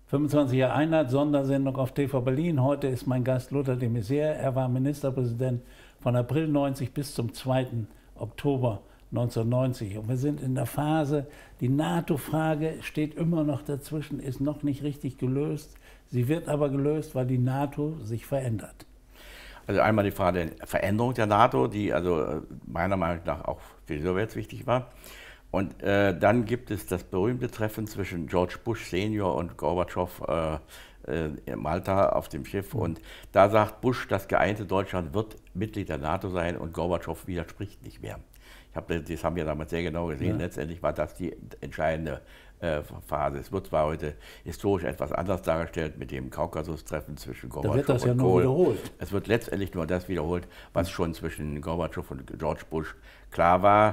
25 Jahre Einheit, Sondersendung auf TV Berlin. Heute ist mein Gast Lothar de Maizière. Er war Ministerpräsident von April 90 bis zum 2. Oktober 1990. Und wir sind in der Phase, die NATO-Frage steht immer noch dazwischen, ist noch nicht richtig gelöst. Sie wird aber gelöst, weil die NATO sich verändert. Also einmal die Frage der Veränderung der NATO, die also meiner Meinung nach auch für die Sowjets wichtig war. Und dann gibt es das berühmte Treffen zwischen George Bush Senior und Gorbatschow in Malta auf dem Schiff. Und da sagt Bush, das geeinte Deutschland wird Mitglied der NATO sein, und Gorbatschow widerspricht nicht mehr. Das haben wir damals sehr genau gesehen. Ja. Letztendlich war das die entscheidende Phase. Es wird zwar heute historisch etwas anders dargestellt mit dem Kaukasus-Treffen zwischen Gorbatschow und Kohl. Wiederholt. Es wird letztendlich nur das wiederholt, was schon zwischen Gorbatschow und George Bush klar war.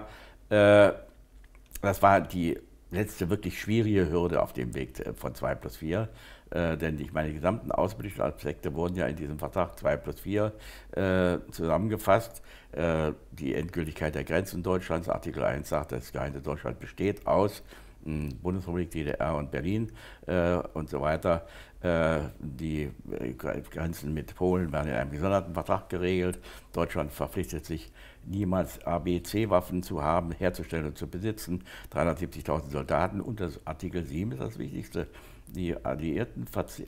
Das war die letzte wirklich schwierige Hürde auf dem Weg von 2+4. Denn ich meine, die gesamten außenpolitischen Aspekte wurden ja in diesem Vertrag 2+4 zusammengefasst. Die Endgültigkeit der Grenzen Deutschlands, Artikel 1 sagt, das geeinte Deutschland besteht aus Bundesrepublik, DDR und Berlin und so weiter. Die Grenzen mit Polen werden in einem gesonderten Vertrag geregelt. Deutschland verpflichtet sich, niemals ABC-Waffen zu haben, herzustellen und zu besitzen. 370.000 Soldaten, und das Artikel 7 ist das Wichtigste. Die Alliierten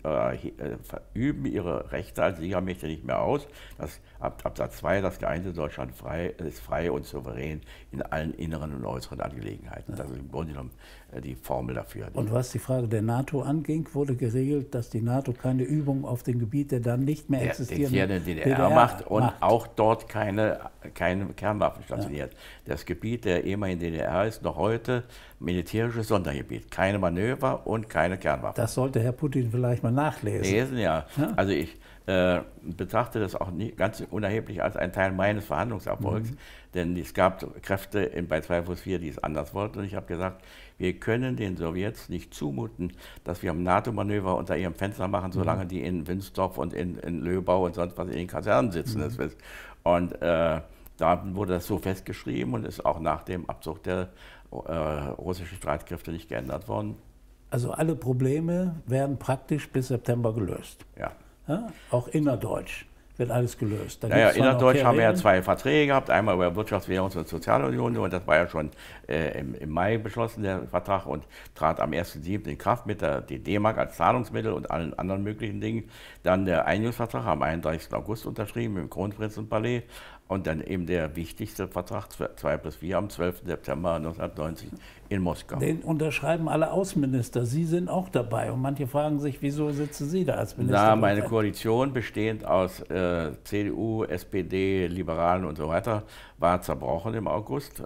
üben ihre Rechte als Siegermächte nicht mehr aus. Absatz 2, das geeinte Deutschland ist frei und souverän in allen inneren und äußeren Angelegenheiten. Ja. Das ist im Grunde genommen die Formel dafür. Und was die Frage der NATO anging, wurde geregelt, dass die NATO keine Übungen auf dem Gebiet der dann nicht mehr existierenden DDR macht und auch dort keine Kernwaffen stationiert. Ja. Das Gebiet der ehemaligen DDR ist noch heute militärisches Sondergebiet. Keine Manöver und keine Kernwaffen. Das sollte Herr Putin vielleicht mal nachlesen. Ja. Also ich betrachte das auch nicht ganz unerheblich als einen Teil meines Verhandlungserfolgs, denn es gab Kräfte bei 2+4, die es anders wollten, und ich habe gesagt, wir können den Sowjets nicht zumuten, dass wir NATO-Manöver unter ihrem Fenster machen, solange die in Winsdorf und in Löbau und sonst was in den Kasernen sitzen. Und da wurde das so festgeschrieben und ist auch nach dem Abzug der russischen Streitkräfte nicht geändert worden. Also alle Probleme werden praktisch bis September gelöst. Ja. Ja? Auch innerdeutsch wird alles gelöst. Ja, innerdeutsch haben wir ja 2 Verträge gehabt, einmal über Wirtschafts-, Währungs- und Sozialunion, und das war ja schon im Mai beschlossen, der Vertrag, und trat am 1.7. in Kraft mit der D-Mark als Zahlungsmittel und allen anderen möglichen Dingen. Dann der Einigungsvertrag am 31. August unterschrieben im Kronprinzenpalais, und dann eben der wichtigste Vertrag 2+4 am 12. September 1990 in Moskau. Den unterschreiben alle Außenminister. Sie sind auch dabei, und manche fragen sich, wieso sitzen Sie da als Minister? Meine Koalition, bestehend aus CDU, SPD, Liberalen und so weiter, war zerbrochen im August,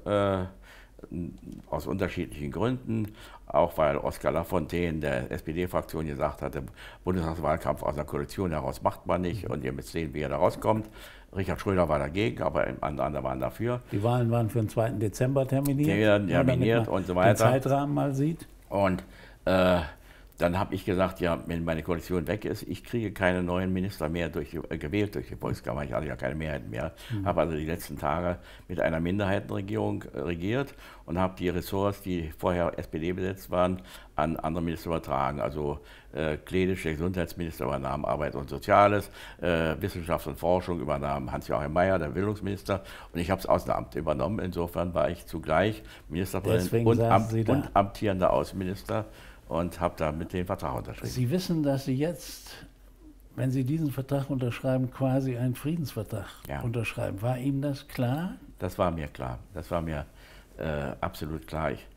aus unterschiedlichen Gründen. Auch weil Oskar Lafontaine der SPD-Fraktion gesagt hatte, Bundestagswahlkampf aus der Koalition heraus macht man nicht, und ihr müsst sehen, wie er da rauskommt. Richard Schröder war dagegen, aber andere waren dafür. Die Wahlen waren für den 2. Dezember terminiert, und so weiter. Den Zeitrahmen mal sieht. Und dann habe ich gesagt, ja, wenn meine Koalition weg ist, ich kriege keine neuen Minister mehr gewählt durch die Volkskammer. Ich hatte ja keine Mehrheit mehr. Habe also die letzten Tage mit einer Minderheitenregierung regiert und habe die Ressorts, die vorher SPD besetzt waren, an andere Minister übertragen. Also Kledisch, der Gesundheitsminister, übernahm Arbeit und Soziales, Wissenschaft und Forschung übernahm Hans-Joachim Mayer, der Bildungsminister, und ich habe es aus dem Amt übernommen. Insofern war ich zugleich Ministerpräsident und amtierender Außenminister und habe damit den Vertrag unterschrieben. Sie wissen, dass Sie jetzt, wenn Sie diesen Vertrag unterschreiben, quasi einen Friedensvertrag unterschreiben. War Ihnen das klar? Das war mir klar. Das war mir absolut klar. Ich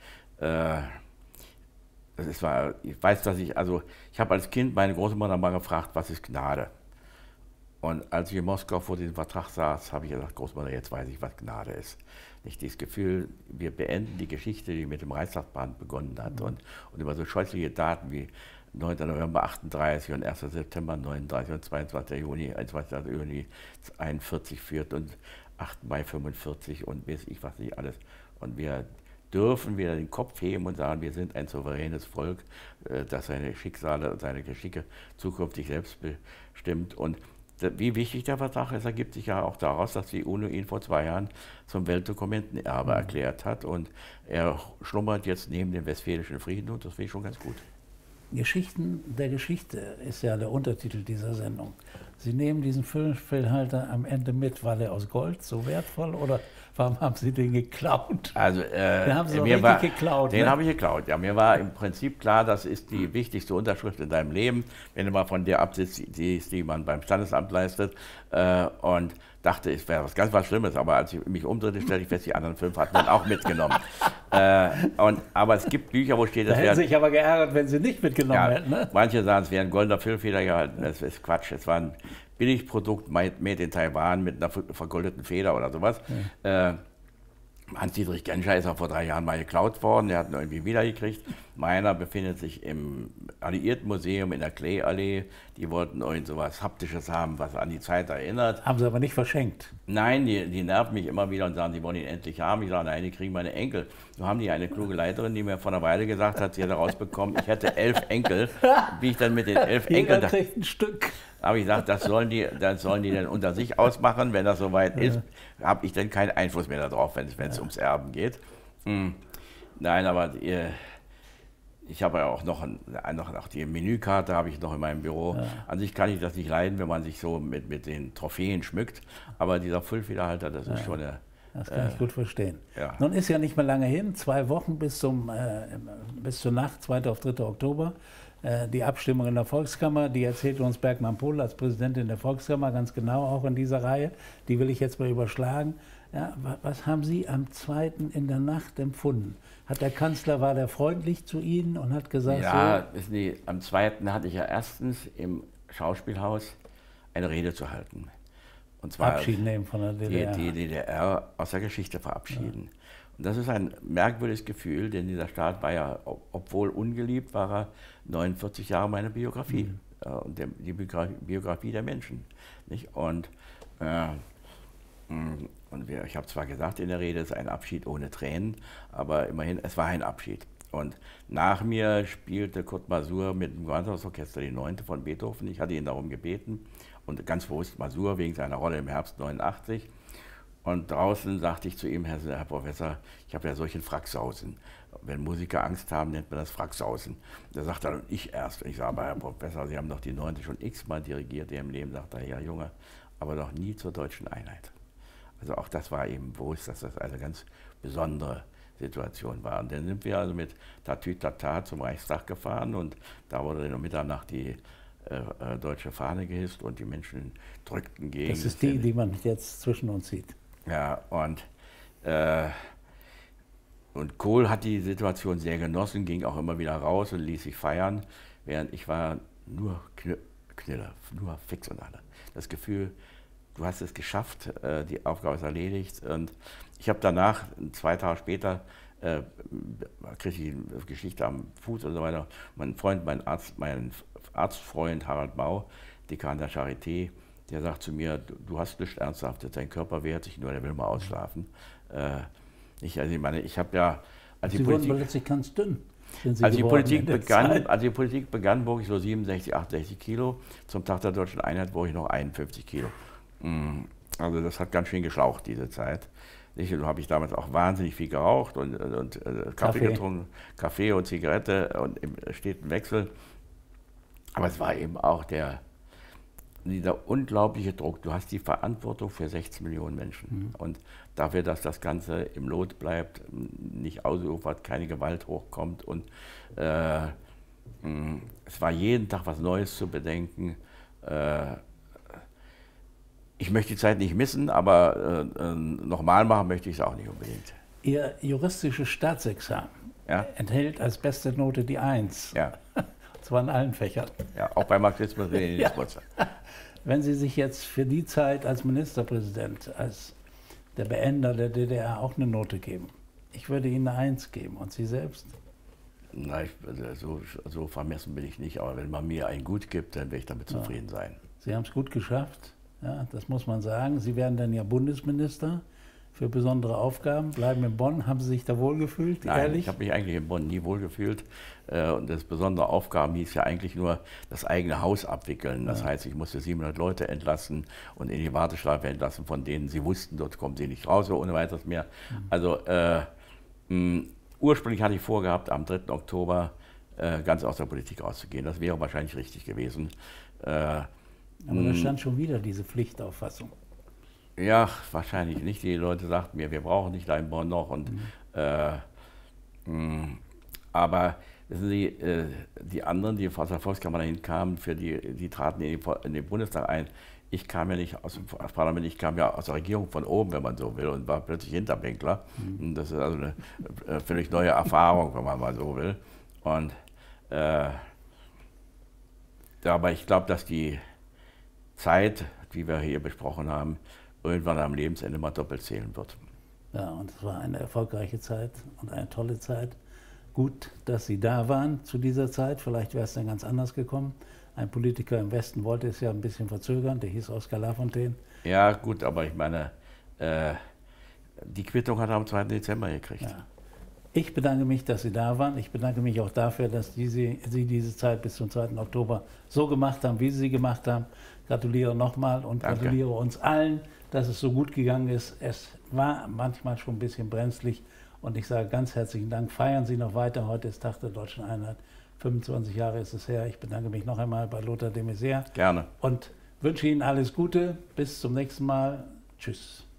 weiß, dass ich habe als Kind meine Großmutter mal gefragt, was ist Gnade? Und als ich in Moskau vor diesem Vertrag saß, habe ich gesagt, Großmutter, jetzt weiß ich, was Gnade ist. Nicht dieses Gefühl, wir beenden die Geschichte, die mit dem Reichstagsbrand begonnen hat, und über so scheußliche Daten wie 9. November 38 und 1. September 39 und 22. Juni 41 führt und 8. Mai 45 und weiß ich was nicht alles. Und wir dürfen wieder den Kopf heben und sagen, wir sind ein souveränes Volk, das seine Schicksale und seine Geschicke zukünftig selbst bestimmt. Und wie wichtig der Vertrag ist, ergibt sich ja auch daraus, dass die UNO ihn vor 2 Jahren zum Weltdokumentenerbe erklärt hat. Und er schlummert jetzt neben dem Westfälischen Frieden, und das finde ich schon ganz gut. Geschichten der Geschichte ist ja der Untertitel dieser Sendung. Sie nehmen diesen Füllhalter am Ende mit, war der aus Gold so wertvoll oder warum haben Sie den geklaut? Also, den haben Sie doch richtig geklaut. Den ne? habe ich geklaut. Ja, mir war im Prinzip klar, das ist die wichtigste Unterschrift in deinem Leben, wenn du mal von der absitzt, die man beim Standesamt leistet. Und dachte, es wäre was Schlimmes, aber als ich mich umdrehte, stellte ich fest, die anderen 5 hatten den auch mitgenommen. Aber es gibt Bücher, wo steht, da hätten Sie sich aber geärgert, wenn Sie nicht mitgenommen hätten. Ne? Manche sagen, es wäre ein goldener Füllfeder gehalten. Das ist Quatsch. Es war ein Billigprodukt, made in Taiwan mit einer vergoldeten Feder oder sowas. Ja. Hans-Dietrich Genscher ist auch vor 3 Jahren mal geklaut worden, der hat ihn irgendwie wiedergekriegt. Meiner befindet sich im Alliiertenmuseum in der Klee-Allee. Die wollten irgend sowas Haptisches haben, was an die Zeit erinnert. Haben sie aber nicht verschenkt? Nein, die nerven mich immer wieder und sagen, sie wollen ihn endlich haben. Ich sage, nein, die kriegen meine Enkel. So haben die eine kluge Leiterin, die mir vor einer Weile gesagt hat, sie hätte rausbekommen, ich hätte 11 Enkel. Wie ich dann mit den 11 Enkeln... Jeder kriegt ein Stück. Aber ich gesagt, das sollen die dann unter sich ausmachen. Wenn das soweit ist, habe ich dann keinen Einfluss mehr darauf, wenn es ums Erben geht. Nein, aber ich habe ja auch noch die Menükarte habe ich noch in meinem Büro. Ja. An sich kann ich das nicht leiden, wenn man sich so mit den Trophäen schmückt. Aber dieser Füllfederhalter, das ist schon eine... Das kann ich gut verstehen. Ja. Nun ist ja nicht mehr lange hin, 2 Wochen bis zur Nacht, 2. auf 3. Oktober. Die Abstimmung in der Volkskammer, die erzählte uns Bergmann-Pohl als Präsidentin der Volkskammer ganz genau, auch in dieser Reihe. Die will ich jetzt mal überschlagen. Ja, was haben Sie am 2. in der Nacht empfunden? War der freundlich zu Ihnen und hat gesagt, ja, so? Wissen Sie, am 2. hatte ich ja erstens im Schauspielhaus eine Rede zu halten. Und zwar Abschied nehmen von der DDR. Die DDR aus der Geschichte verabschieden. Ja. Und das ist ein merkwürdiges Gefühl, denn dieser Staat war ja, obwohl ungeliebt, war er 49 Jahre meine Biografie. Und die Biografie der Menschen. Nicht? Und ich habe zwar gesagt in der Rede, es ist ein Abschied ohne Tränen, aber immerhin, es war ein Abschied. Und nach mir spielte Kurt Masur mit dem Gewandhausorchester die 9. von Beethoven. Ich hatte ihn darum gebeten und ganz bewusst Masur wegen seiner Rolle im Herbst 89. Und draußen sagte ich zu ihm, Herr Professor, ich habe ja solchen Fracksausen. Wenn Musiker Angst haben, nennt man das Fracksausen. Da sagt er, ich erst. Und ich sage, aber Herr Professor, Sie haben doch die 9. schon x-mal dirigiert in Ihrem Leben. Sagt er, ja Junge, aber noch nie zur deutschen Einheit. Also auch das war eben bewusst, dass das eine ganz besondere Situation war. Und dann sind wir also mit Tatütata zum Reichstag gefahren und da wurde dann um Mitternacht die deutsche Fahne gehisst und die Menschen drückten gegen. Das ist die man jetzt zwischen uns sieht. Ja, und Kohl hat die Situation sehr genossen, ging auch immer wieder raus und ließ sich feiern, während ich war nur Knüller, nur fix und alle. Das Gefühl, du hast es geschafft, die Aufgabe ist erledigt. Und ich habe danach, 2 Tage später, kriege ich die Geschichte am Fuß und so weiter. Mein Arztfreund Harald Mau, Dekan der Charité, der sagt zu mir, du hast nichts Ernsthaftes, dein Körper wehrt sich nur, der will mal ausschlafen. Ich habe ja... Sie wurden plötzlich ganz dünn. Als die Politik begann, wog ich so 67, 68 Kilo. Zum Tag der deutschen Einheit wog ich noch 51 Kilo. Also das hat ganz schön geschlaucht, diese Zeit. Da habe ich damals auch wahnsinnig viel geraucht und Kaffee getrunken, Kaffee und Zigarette und im steten Wechsel. Aber es war eben auch dieser unglaubliche Druck. Du hast die Verantwortung für 16 Millionen Menschen. Und dafür, dass das Ganze im Lot bleibt, nicht ausufert, keine Gewalt hochkommt. Und es war jeden Tag was Neues zu bedenken. Ich möchte die Zeit nicht missen, aber nochmal machen möchte ich es auch nicht unbedingt. Ihr juristisches Staatsexamen enthält als beste Note die 1. Ja. Und zwar in allen Fächern. Ja, auch bei Marxismus und Leninismus. Ja. Wenn Sie sich jetzt für die Zeit als Ministerpräsident, als der Beender der DDR auch eine Note geben, ich würde Ihnen eine 1 geben. Und Sie selbst? Nein, so vermessen bin ich nicht. Aber wenn man mir ein Gut gibt, dann werde ich damit zufrieden sein. Sie haben es gut geschafft. Ja, das muss man sagen. Sie werden dann ja Bundesminister für besondere Aufgaben, bleiben in Bonn. Haben Sie sich da wohlgefühlt, Nein, ehrlich? Ich habe mich eigentlich in Bonn nie wohlgefühlt. Und das besondere Aufgaben hieß ja eigentlich nur das eigene Haus abwickeln. Das heißt, ich musste 700 Leute entlassen und in die Warteschleife entlassen, von denen sie wussten, dort kommen sie nicht raus, so ohne weiteres mehr. Also ursprünglich hatte ich vorgehabt, am 3. Oktober ganz aus der Politik auszugehen. Das wäre wahrscheinlich richtig gewesen. Aber da stand schon wieder diese Pflichtauffassung. Ja, wahrscheinlich nicht. Die Leute sagten mir, wir brauchen nicht Leinborn noch. Und, aber wissen Sie, die anderen, die aus der Volkskammer dahin kamen, die traten in den Bundestag ein. Ich kam ja nicht aus dem Parlament, ich kam ja aus der Regierung von oben, wenn man so will, und war plötzlich Hinterbänkler. Und das ist also eine völlig neue Erfahrung, wenn man mal so will. Und aber ich glaube, dass die Zeit, die wir hier besprochen haben, irgendwann am Lebensende mal doppelt zählen wird. Ja, und es war eine erfolgreiche Zeit und eine tolle Zeit. Gut, dass Sie da waren zu dieser Zeit. Vielleicht wäre es dann ganz anders gekommen. Ein Politiker im Westen wollte es ja ein bisschen verzögern, der hieß Oskar Lafontaine. Ja, gut, aber ich meine, die Quittung hat er am 2. Dezember gekriegt. Ja. Ich bedanke mich, dass Sie da waren. Ich bedanke mich auch dafür, dass Sie diese Zeit bis zum 2. Oktober so gemacht haben, wie Sie sie gemacht haben. Gratuliere nochmal und Danke. gratuliere uns allen, dass es so gut gegangen ist. Es war manchmal schon ein bisschen brenzlig und ich sage ganz herzlichen Dank. Feiern Sie noch weiter. Heute ist Tag der Deutschen Einheit. 25 Jahre ist es her. Ich bedanke mich noch einmal bei Lothar de Maizière. Gerne. Und wünsche Ihnen alles Gute. Bis zum nächsten Mal. Tschüss.